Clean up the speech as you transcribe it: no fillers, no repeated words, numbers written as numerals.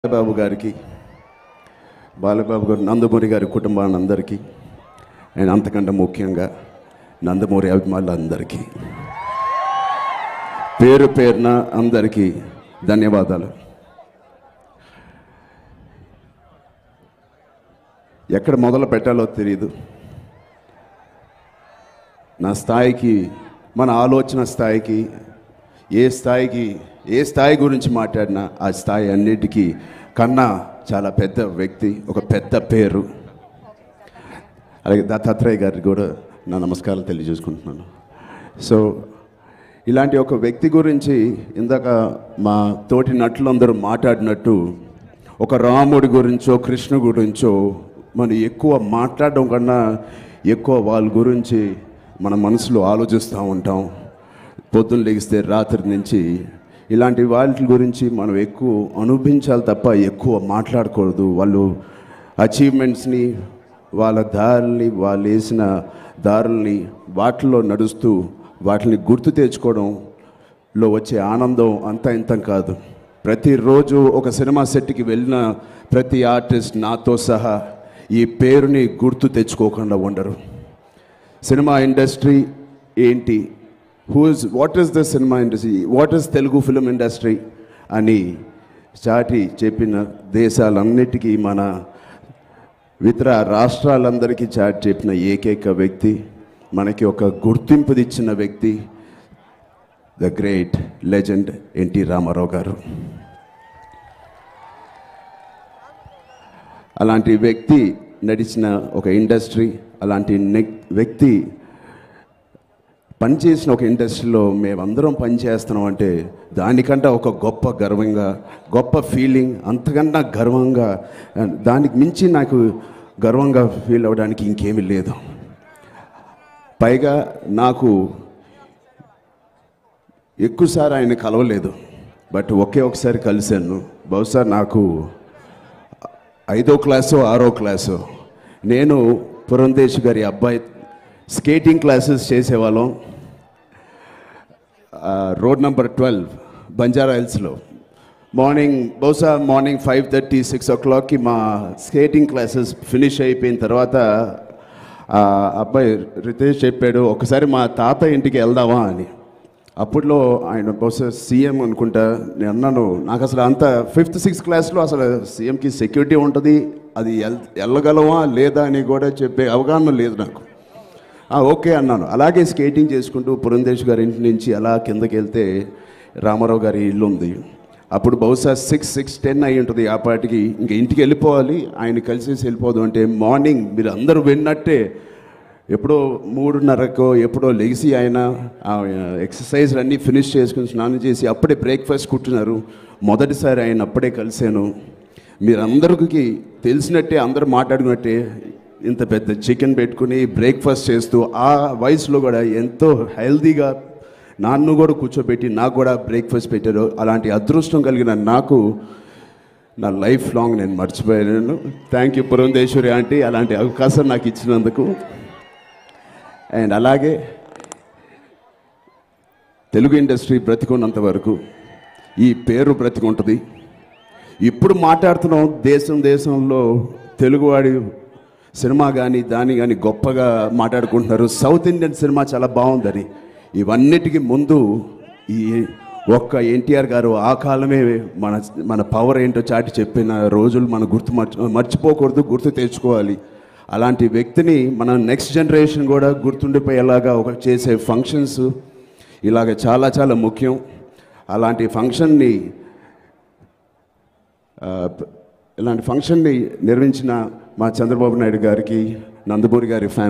బాలబాబు గారికి, బాలబాబు గారు నందమూరి గారి కుటుంబానందరికీ, అండ్ అంతకంటే ముఖ్యంగా నందమూరి అభిమానులందరికీ పేరు పేరున అందరికీ ధన్యవాదాలు. ఎక్కడ మొదలు పెట్టాలో తెలియదు. నా స్థాయికి, మన ఆలోచన స్థాయికి, ఏ స్థాయి గురించి మాట్లాడినా ఆ స్థాయి అన్నిటికీ కన్నా చాలా పెద్ద వ్యక్తి, ఒక పెద్ద పేరు. అలాగే దత్తాత్రేయ గారికి కూడా నా నమస్కారాలు తెలియజేసుకుంటున్నాను. సో ఇలాంటి ఒక వ్యక్తి గురించి ఇందాక మా తోటి నటులందరూ మాట్లాడినట్టు, ఒక రాముడి గురించో కృష్ణ గురించో మనం ఎక్కువ మాట్లాడడం కన్నా ఎక్కువ వాళ్ళ గురించి మన మనసులో ఆలోచిస్తూ ఉంటాం. పొద్దున్న లెగిస్తే రాత్రి నుంచి ఇలాంటి వాళ్ళ గురించి మనం ఎక్కువ అనుభవించాలి తప్ప ఎక్కువ మాట్లాడకూడదు. వాళ్ళు అచీవ్మెంట్స్ని, వాళ్ళ దారుల్ని, వాళ్ళు వేసిన దారుల్ని వాటిల్లో నడుస్తూ వాటిని గుర్తు తెచ్చుకోవడంలో వచ్చే ఆనందం అంతా ఇంత కాదు. ప్రతిరోజు ఒక సినిమా సెట్కి వెళ్ళిన ప్రతి ఆర్టిస్ట్ నాతో సహా ఈ పేరుని గుర్తు తెచ్చుకోకుండా ఉండరు. సినిమా ఇండస్ట్రీ ఏంటి, what is the cinema industry, what is Telugu film industry అని చాటి చెప్పిన దేశాలన్నిటికీ, మన ఇతర రాష్ట్రాలందరికీ చాటి చెప్పిన ఏకైక వ్యక్తి, మనకి ఒక గుర్తింపు ఇచ్చిన వ్యక్తి, the great legend NT Rama Rao గారు. అలాంటి వ్యక్తి నడిచిన ఒక ఇండస్ట్రీ, అలాంటి వ్యక్తి పనిచేసిన ఒక ఇండస్ట్రీలో మేమందరం పనిచేస్తున్నాం అంటే దానికంటే ఒక గొప్ప గర్వంగా, గొప్ప ఫీలింగ్, అంతకన్నా గర్వంగా, దానికి మించి నాకు గర్వంగా ఫీల్ అవ్వడానికి ఇంకేమీ లేదు. పైగా నాకు ఎక్కువసారి ఆయన కలవలేదు, బట్ ఒకసారి కలిశాను. బహుశా నాకు 5వ క్లాసో 6వ క్లాసో, నేను పురంధేశ్ గారి అబ్బాయి స్కేటింగ్ క్లాసెస్ చేసేవాళ్ళం. రోడ్ నెంబర్ 12 బంజారా హిల్స్లో. బహుశా మార్నింగ్ 5:30, 6 o'clockకి మా స్కేటింగ్ క్లాసెస్ ఫినిష్ అయిపోయిన తర్వాత అబ్బాయి రితేష్ చెప్పాడు, ఒకసారి మా తాత ఇంటికి వెళ్దామా అని. అప్పట్లో ఆయన బహుశా సీఎం అనుకుంటా. నేను అన్నాను, నాకు అసలు అంత 5th, 6th క్లాస్లో అసలు సీఎంకి సెక్యూరిటీ ఉంటుంది, అది వెళ్ళగలవా లేదా అని కూడా చెప్పే అవగాహన లేదు నాకు. ఓకే అన్నాను. అలాగే స్కేటింగ్ చేసుకుంటూ పురంధేశ్ గారి ఇంటి నుంచి అలా కిందకి వెళ్తే రామారావు గారి ఇల్లు ఉంది. అప్పుడు బహుశా 6:10 అయి ఉంటుంది. ఆ పాటికి ఇంక ఇంటికి వెళ్ళిపోవాలి, ఆయన కలిసేసి వెళ్ళిపోదు అంటే, మార్నింగ్ మీరు అందరూ విన్నట్టే ఎప్పుడో 3:30కో ఎప్పుడో లెగిసి ఆయన ఎక్సర్సైజ్లు అన్నీ ఫినిష్ చేసుకుని స్నానం చేసి అప్పుడే బ్రేక్ఫాస్ట్ కుట్టున్నారు. మొదటిసారి ఆయన అప్పుడే కలిశాను. మీరందరికీ తెలిసినట్టే, అందరూ మాట్లాడుకున్నట్టే ఇంత పెద్ద చికెన్ పెట్టుకుని బ్రేక్ఫాస్ట్ చేస్తూ ఆ వయసులో కూడా ఎంతో హెల్తీగా నన్ను కూడా కూర్చోబెట్టి నాకు కూడా బ్రేక్ఫాస్ట్ పెట్టారు. అలాంటి అదృష్టం కలిగిన నాకు నా లైఫ్ లాంగ్ నేను మర్చిపోయాను. థ్యాంక్ యూ పురంధేశ్వరి ఆంటీ, అలాంటి అవకాశం నాకు ఇచ్చినందుకు. అండ్ అలాగే తెలుగు ఇండస్ట్రీ బ్రతికున్నంత వరకు ఈ పేరు బ్రతికుంటుంది. ఇప్పుడు మాట్లాడుతున్నాం, దేశంలో తెలుగువాడి సినిమా కానీ దాన్ని కానీ గొప్పగా మాట్లాడుకుంటున్నారు. సౌత్ ఇండియన్ సినిమా చాలా బాగుందని. ఇవన్నిటికీ ముందు ఈ ఒక్క ఎన్టీఆర్ గారు ఆ కాలమే మన పవర్ ఏంటో చాటి చెప్పిన రోజులు మనం మర్చిపోకూడదు, గుర్తు తెచ్చుకోవాలి. అలాంటి వ్యక్తిని మన నెక్స్ట్ జనరేషన్ కూడా గుర్తుండిపోయేలాగా చేసే ఫంక్షన్స్ ఇలాగ చాలా చాలా ముఖ్యం. అలాంటి ఫంక్షన్ని నిర్వహించిన మా చంద్రబాబు నాయుడు గారికి, నందమూరి గారి